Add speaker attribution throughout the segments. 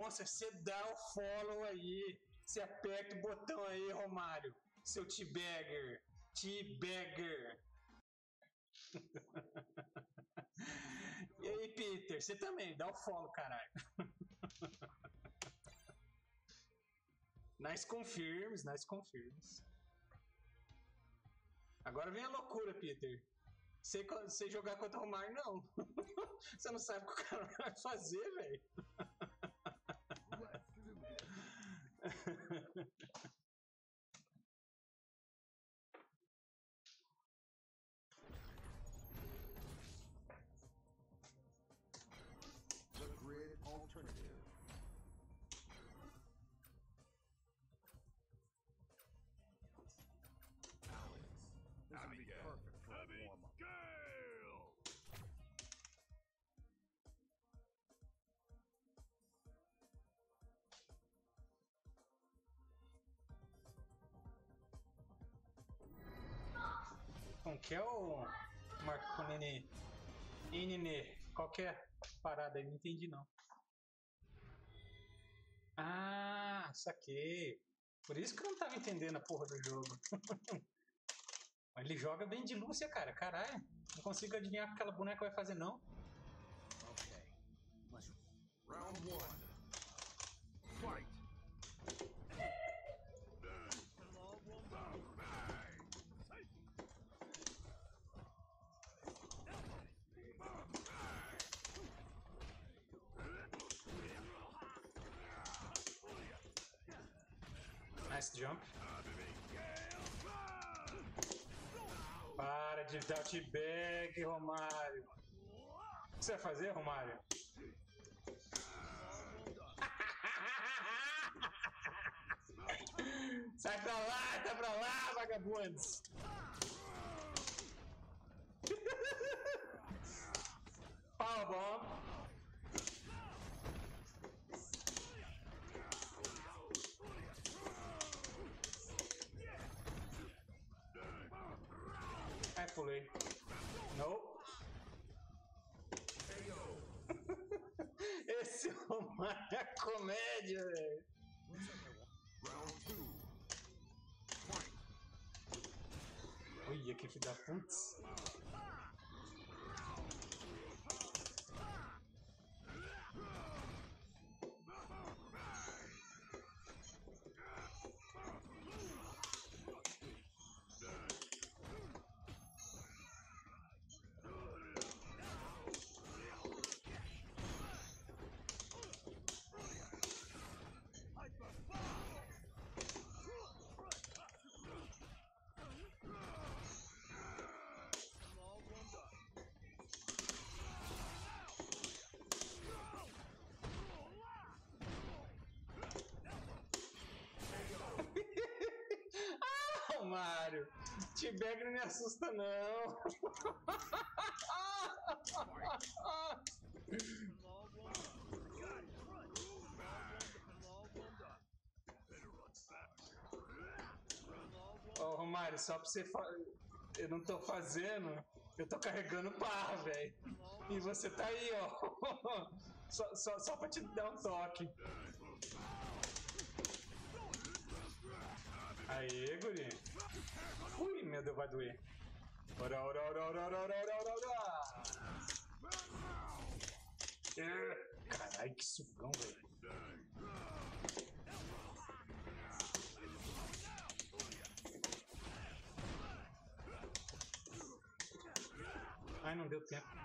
Speaker 1: Nossa, você dá o follow aí. Você aperta o botão aí, Romário. Seu T-Bagger. T-Bagger. E aí, Peter, você também, dá o follow, caralho. Nice confirms, nice confirms. Agora vem a loucura, Peter. Você jogar contra o Romário, não. Você não sabe o que o cara vai fazer, velho.
Speaker 2: The grid alternative. Alex, this would be perfect for a warm-up.
Speaker 1: Como que é o Marco Nenê? Nenê, qual que é a parada aí? Não entendi, não. Ah, saquei. Por isso que eu não tava entendendo a porra do jogo. Mas ele joga bem de Lúcia, cara. Caralho. Não consigo adivinhar o que aquela boneca vai fazer, não.
Speaker 2: Okay. Round 1. Fight.
Speaker 1: Nice jump. Para de dar o T-Bag, Romário. O que você vai fazer, Romário? Sai pra lá, vagabundos! Powerbomb. Ai, pulei. Nope. Esse Romário é comédia, velho.
Speaker 2: Round 2. Fight.
Speaker 1: Olha que filho da puta. Romário, T-Bag não me assusta, não. Ô, Romário, só pra você eu não tô fazendo, eu tô carregando barra, velho. E você tá aí, ó. Só pra te dar um toque. Aê, guri. Ui, meu Deus, vai doer. Ora, ora, ora, ora, ora, ora, ora, ora. Caralho, que sugão, velho. Ai, não deu tempo.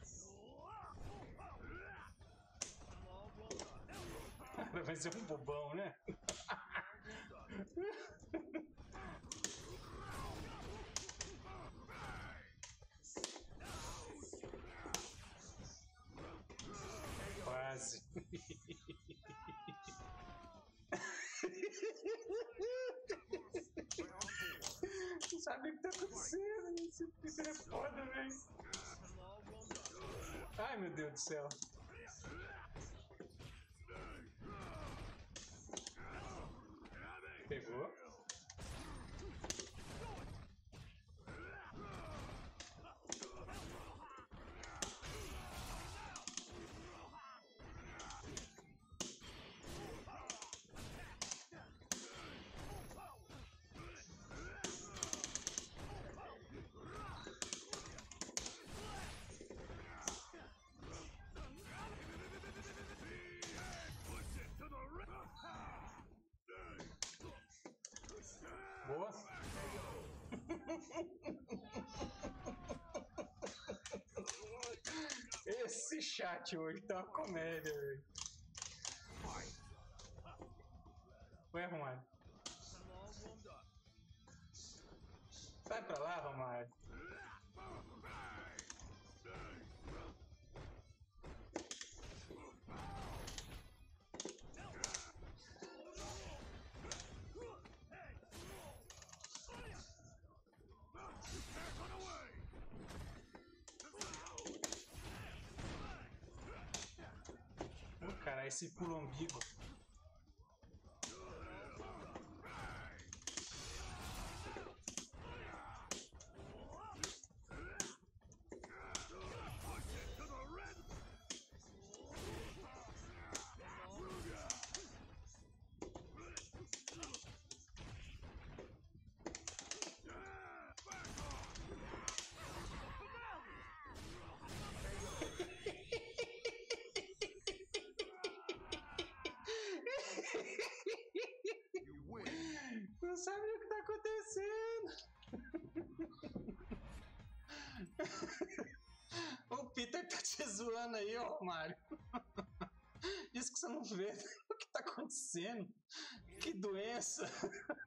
Speaker 1: Vai ser um bobão, né? Quase. Não sabe o que tá acontecendo. Esse Peter é foda, velho. Ai, meu Deus do céu. Pegou. chat hoje, tá uma comédia, velho. Ué, Romário? Sai pra lá, Romário. Cara, esse pulo umbigo. Não sabe o que tá acontecendo. O Peter tá te zoando aí, ó, Mário. Isso que você não vê o que tá acontecendo. Que doença.